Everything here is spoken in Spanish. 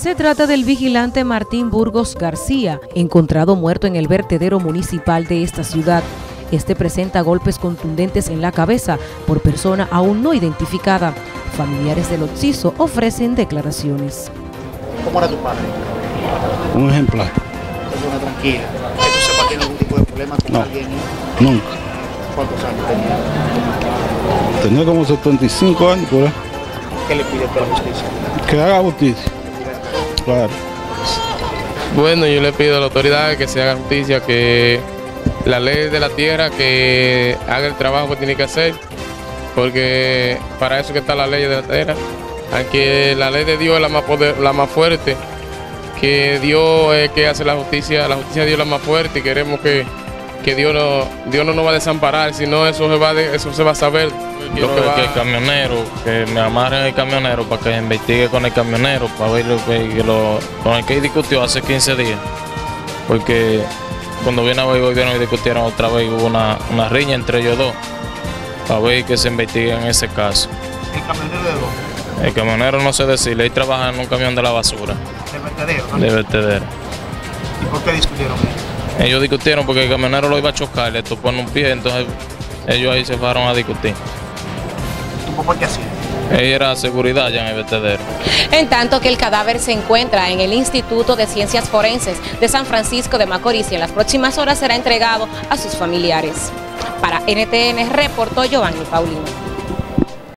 Se trata del vigilante Martín Burgos García, encontrado muerto en el vertedero municipal de esta ciudad. Este presenta golpes contundentes en la cabeza por persona aún no identificada. Familiares del occiso ofrecen declaraciones. ¿Cómo era tu padre? Un ejemplar. Persona tranquila. ¿Que tú sepas tiene algún tipo de problema con alguien? Nunca. ¿Cuántos años tenía? Tenía como 75 años por ahí. ¿Qué le pide a la justicia? Que haga justicia. Claro. Bueno, yo le pido a la autoridad que se haga justicia, que la ley de la tierra que haga el trabajo que tiene que hacer, porque para eso que está la ley de la tierra. Aunque la ley de Dios es la más fuerte, que Dios es que hace la justicia de Dios es la más fuerte, y queremos que Dios no nos va a desamparar, sino eso se va a saber. Yo creo que el camionero, que me amarren el camionero para que investigue con el camionero, para ver con el que discutió hace 15 días. Porque cuando viene a ver gobierno y discutieron otra vez, hubo una riña entre ellos dos, para ver que se investigue en ese caso. ¿El camionero de dónde? El camionero no sé decirle, él trabaja en un camión de la basura. ¿Del vertedero? ¿No? De vertedero. ¿Y por qué discutieron? Ellos discutieron porque el camionero lo iba a chocar, le topó en un pie, entonces ellos ahí se fueron a discutir. ¿Por qué así? Ella era seguridad ya en el vertedero. En tanto que el cadáver se encuentra en el Instituto de Ciencias Forenses de San Francisco de Macorís y en las próximas horas será entregado a sus familiares. Para NTN reportó Giovanni Paulino.